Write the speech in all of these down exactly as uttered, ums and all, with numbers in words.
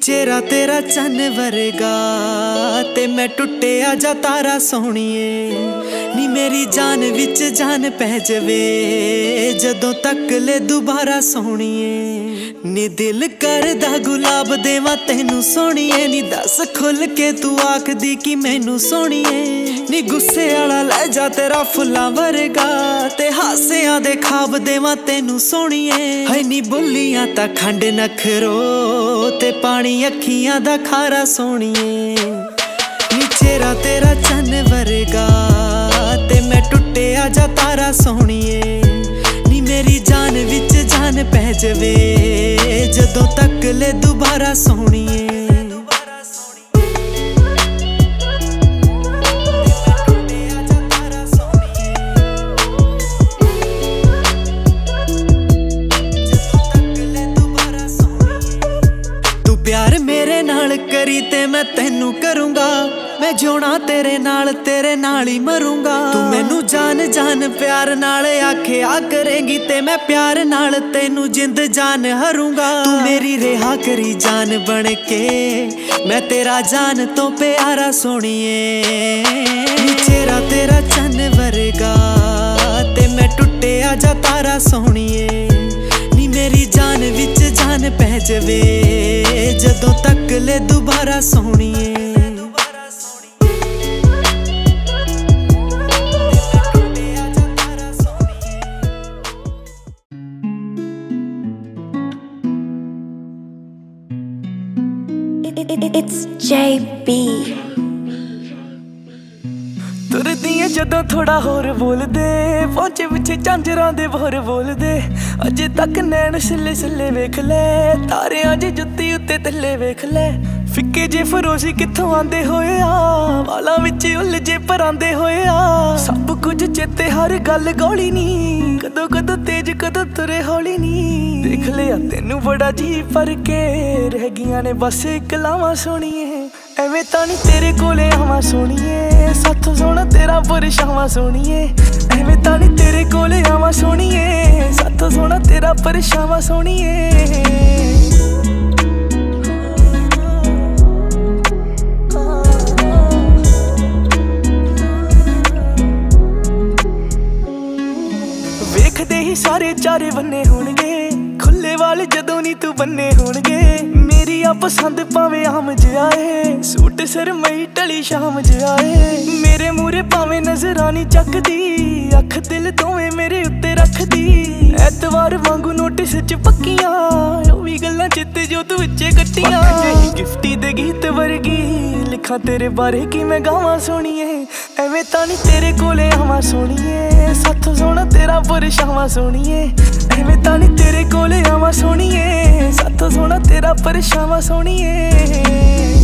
चेहरा तेरा चन वर्गा ते मैं टुटिया जा तारा सोहणीए नी मेरी जान विच जान पै जवे जदों तक ले दुबारा सोहणीए नी दिल करदा गुलाब देवां तैनू सोहणीए नी दस खुल के तू आखदी कि मैनू सोहणीए नी गुस्से वाला लहजा तेरा फुल्लां वर्गा ते हासियां दे खाब देवां तैनू सोहणीए है नी बोलियां तां खंड नखरो ते पानी अखियां दा खारा सोहणीए नी चेहरा तेरा चन वर्गा ते मैं टुटिया जा तारा सोहणीए नी मेरी जान विच जान पै जवे जदों तक ले दुबारा सोहणीए। प्यार मेरे नाल करी ते मैं तैनू करूँगा मैं जोना तेरे नाल तेरे नाल ही मरूंगा तू मैनू जान जान प्यार नाल आखिया करेगी ते मैं प्यार नाल तैनू जिंद जान हरूंगा तू मेरी रेहा करी जान बन के मैं तेरा जान तो प्यारा सोहणीए चेहरा तेरा चन वर्गा ते मैं टुटिया जा तारा सोहणीए मेरी जान विच जान पै जवे जदों तक ले दुबारा सोहणीए। It's J B तुरदियां जदों थोड़ा होर बोल दे पहुंचे पिछे झांजरां दे बोर बोल दे अजे तक नैन सिले सिले वेख ले तारे अजे जुत्ती उत्ते थल्ले वेख ले फिक्के जे फरोशी कित्थों आंदे होए आ वालां विच उलझे परांदे होए आ सब कुछ चेते हर गल गौली नी कदों कदों तेज कदों तुरे हौली नी देख लिया तेनू बड़ा जी पर के रह गियां ने बस कलावां सोहणीए एवें तां नी तेरे कोले आवां सोहणीए साथों सोहना तेरा परछावां सोहणीए एवें तां नी तेरे कोले आवां सोहणीए साथों सोहना तेरा परछावां सोहणीए। वेखदे ही सारे चारे बन्ने होणगे खुले वाल जदों नी तू बन्ने होणगे मेरी आ पसंद भावें आम जिहा ऐ सूट सरमई ढली शाम जिहा ऐ मेरे मूहरे भावें नजरां नी चकदी अख दिल दोवें मेरे उत्ते रखदी ऐतवार वांगू नोटिस च पक्कियां ओह वी गल्लां चित्ते जो तू विच्चे कट्टियां गिफ्टी दे गीत वर्गी लिखां तेरे बारे कि मैं गावां सोहणीए एवें तां नी तेरे कोले आवां सोहणीए साथों सोहना तेरा परछावां सोहणीए एवें तां नी तेरे कोले आवां सोहणीए साथों सोहना तेरा परछावां सोहणीए।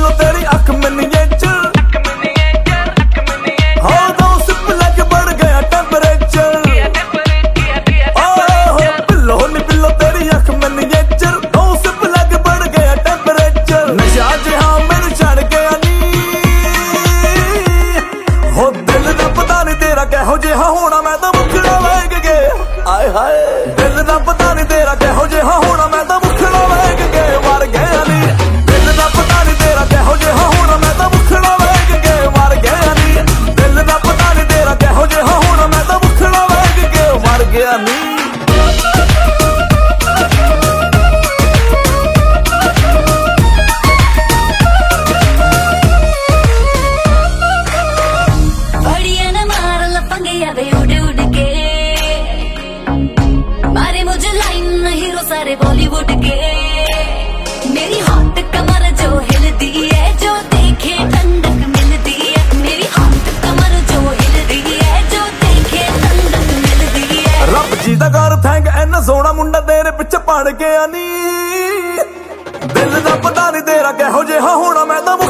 बिलो तेरी अख मिनिएचर, हाँ दो सिप लग बढ़ गया टेम्परेचर। ओहो बिलो नी बिलो तेरी अख मिनिएचर, दो सिप लग बढ़ गया टेम्परेचर। नशा जिहा मैनू चढ़ गया नी, हो दिल दा पता नहीं तेरा कैहो जिहा होना, मैं तो मुखड़ा वेख के आए हाय। दिल दा पता नहीं तेरा कैहो जिहा होना, मैं तो मुखड़ा वेख के मर गया नी। दिल दा पता नहीं तेरा कैहो जिहा होना, मैं तो मुखड़ा वेख के मर गया नी। दिल दा पता नहीं तेरा कैहो जिहा होना, मैं तो मुखड़ा वेख के मर गया नी। सारे बॉलीवुड के मेरी हॉट कमर जो हिलती है, जो देखे ठंडक मिलती है। मेरी हॉट कमर जो हिलती है, जो देखे ठंडक मिलती है। रब जी दा कर थैंक इन्ना सोहना मुंडा तेरे पिछे पड़ गया नी। दिल दा पता नहीं तेरा कैहो जिहा होना, मैं तो